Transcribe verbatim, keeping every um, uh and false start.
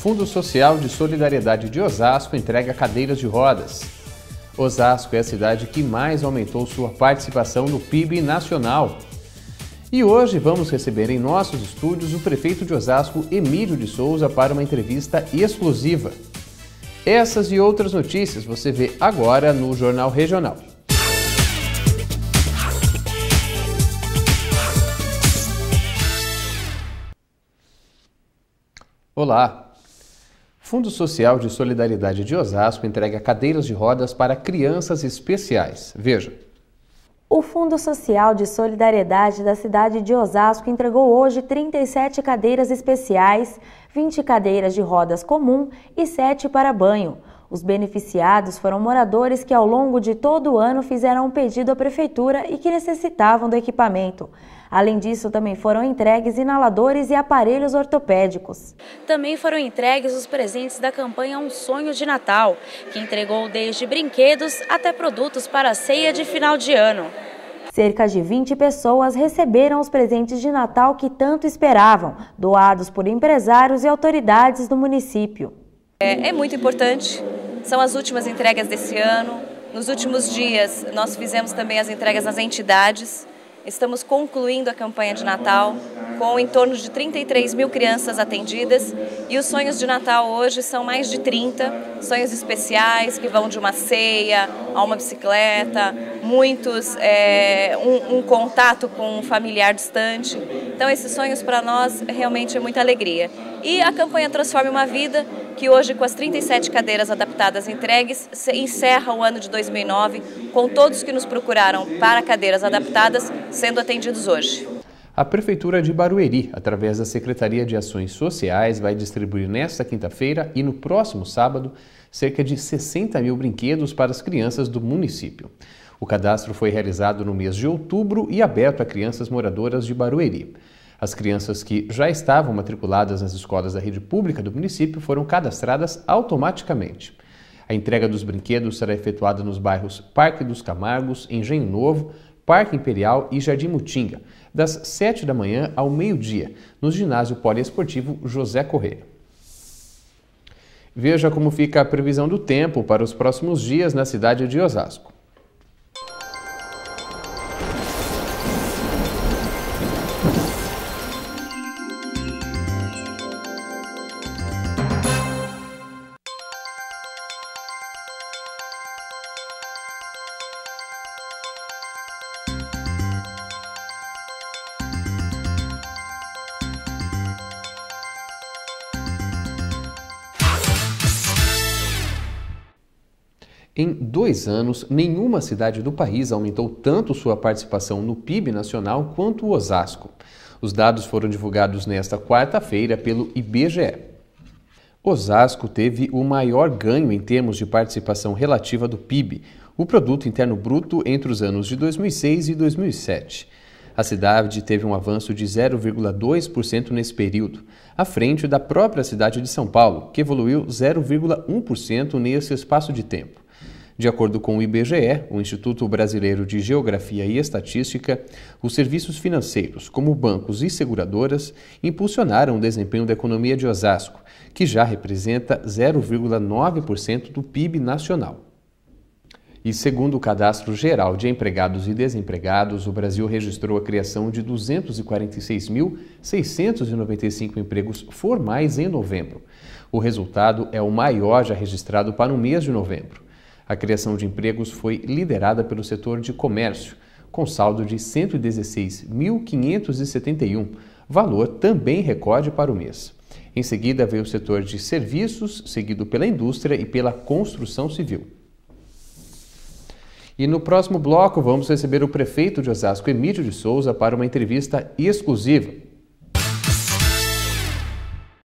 Fundo Social de Solidariedade de Osasco entrega cadeiras de rodas. Osasco é a cidade que mais aumentou sua participação no P I B nacional. E hoje vamos receber em nossos estúdios o prefeito de Osasco, Emílio de Souza, para uma entrevista exclusiva. Essas e outras notícias você vê agora no Jornal Regional. Olá! Fundo Social de Solidariedade de Osasco entrega cadeiras de rodas para crianças especiais. Veja. O Fundo Social de Solidariedade da cidade de Osasco entregou hoje trinta e sete cadeiras especiais, vinte cadeiras de rodas comum e sete para banho. Os beneficiados foram moradores que ao longo de todo o ano fizeram um pedido à prefeitura e que necessitavam do equipamento. Além disso, também foram entregues inaladores e aparelhos ortopédicos. Também foram entregues os presentes da campanha Um Sonho de Natal, que entregou desde brinquedos até produtos para a ceia de final de ano. Cerca de vinte pessoas receberam os presentes de Natal que tanto esperavam, doados por empresários e autoridades do município. É, é muito importante, são as últimas entregas desse ano. Nos últimos dias nós fizemos também as entregas nas entidades. Estamos concluindo a campanha de Natal com em torno de trinta e três mil crianças atendidas e os sonhos de Natal hoje são mais de trinta, sonhos especiais que vão de uma ceia a uma bicicleta, muitos é, um, um contato com um familiar distante. Então esses sonhos para nós realmente é muita alegria. E a campanha Transforme uma Vida, que hoje com as trinta e sete cadeiras adaptadas entregues, encerra o ano de dois mil e nove com todos que nos procuraram para cadeiras adaptadas sendo atendidos hoje. A Prefeitura de Barueri, através da Secretaria de Ações Sociais, vai distribuir nesta quinta-feira e no próximo sábado cerca de sessenta mil brinquedos para as crianças do município. O cadastro foi realizado no mês de outubro e aberto a crianças moradoras de Barueri. As crianças que já estavam matriculadas nas escolas da rede pública do município foram cadastradas automaticamente. A entrega dos brinquedos será efetuada nos bairros Parque dos Camargos, Engenho Novo, Parque Imperial e Jardim Mutinga, das sete da manhã ao meio-dia, no ginásio poliesportivo José Correia. Veja como fica a previsão do tempo para os próximos dias na cidade de Osasco. Em dois anos, nenhuma cidade do país aumentou tanto sua participação no P I B nacional quanto o Osasco. Os dados foram divulgados nesta quarta-feira pelo I B G E. Osasco teve o maior ganho em termos de participação relativa do P I B, o Produto Interno Bruto, entre os anos de dois mil e seis e dois mil e sete. A cidade teve um avanço de zero vírgula dois por cento nesse período, à frente da própria cidade de São Paulo, que evoluiu zero vírgula um por cento nesse espaço de tempo. De acordo com o I B G E, o Instituto Brasileiro de Geografia e Estatística, os serviços financeiros, como bancos e seguradoras, impulsionaram o desempenho da economia de Osasco, que já representa zero vírgula nove por cento do P I B nacional. E segundo o Cadastro Geral de Empregados e Desempregados, o Brasil registrou a criação de duzentos e quarenta e seis mil, seiscentos e noventa e cinco empregos formais em novembro. O resultado é o maior já registrado para o mês de novembro. A criação de empregos foi liderada pelo setor de comércio, com saldo de cento e dezesseis mil, quinhentos e setenta e um, valor também recorde para o mês. Em seguida veio o setor de serviços, seguido pela indústria e pela construção civil. E no próximo bloco vamos receber o prefeito de Osasco, Emílio de Souza, para uma entrevista exclusiva.